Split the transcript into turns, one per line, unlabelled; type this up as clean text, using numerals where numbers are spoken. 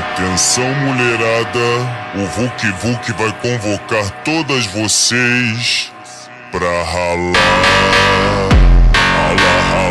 Atenção, mulherada, o Vuk Vuk vai convocar todas vocês pra ralar, ralar,